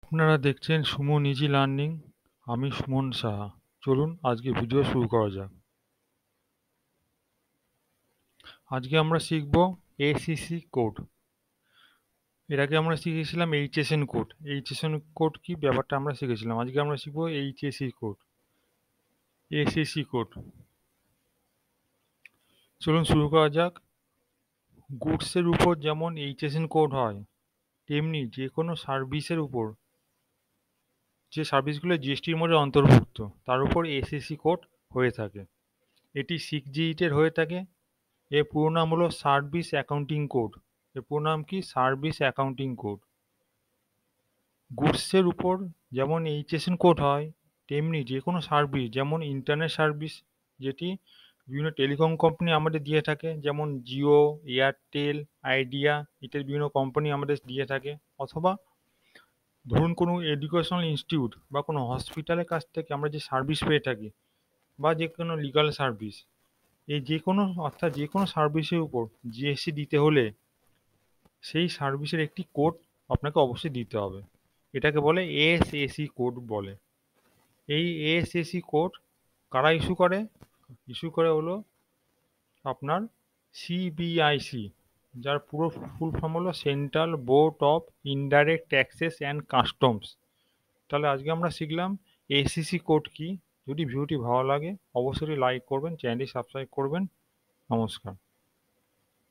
আপনারা দেখছেন Suman easy learning. আমি সুমন সাহা। চলুন আজকে ভিডিও শুরু করা যাক। আজকে আমরা শিখব এসিসি কোড। এর আগে আমরা শিখেছিলাম এইচএসএন কোড। এইচএসএন কোড কি ব্যাপারটা আমরা শিখেছিলাম। আজকে আমরা শিখব এইচএসি কোড, এসিসি কোড। চলুন শুরু করা যাক। গুডসের উপর যেমন এইচএসএন কোড হয়, তেমনি যে কোনো সার্ভিসের উপর, যে সার্ভিসগুলো জিএসটির মধ্যে অন্তর্ভুক্ত, তার উপর এসিসি কোড হয়ে থাকে। এটি 6 ডিজিটের হয়ে থাকে। এর পুরো নাম হলো সার্ভিস অ্যাকাউন্টিং কোড। এর পুরো নাম কি? Service accounting code. গুডসের উপর যেমন এইচএসএন কোড হয়, তেমনি যে কোনো সার্ভিস, যেমন ইন্টারনেট সার্ভিস, যেটি বিভিন্ন টেলিকম কোম্পানি আমাদের দিয়ে থাকে, যেমন জিও, এয়ারটেল, আইডিয়া ইত্যাদি বিভিন্ন কোম্পানি আমাদের দিয়ে থাকে, অথবা ধরুন কোনো এডুকেশনাল ইনস্টিটিউট বা কোনো হসপিটালের কাছ থেকে আমরা যে সার্ভিস পেয়ে থাকি, বা যে কোনো লিগাল সার্ভিস, এই যে কোনো অর্থাৎ যে কোনো সার্ভিসের উপর জিএসটি দিতে হলে সেই সার্ভিসের একটি কোড আপনাকে অবশ্যই দিতে হবে। এটাকে বলে এএসএসি কোড বলে। এই এএসএসি কোড কারা ইস্যু করে? ইস্যু করে হলো আপনার সিবিআইসি, যার পুরো ফুল ফর্ম হলো central board of indirect taxes and customs. তাহলে আজকে আমরা শিখলাম এএসএসি কোড কি। যদি ভিডিওটি ভালো লাগে অবশ্যই লাইক করবেন, চ্যানেলটি সাবস্ক্রাইব করবেন। নমস্কার।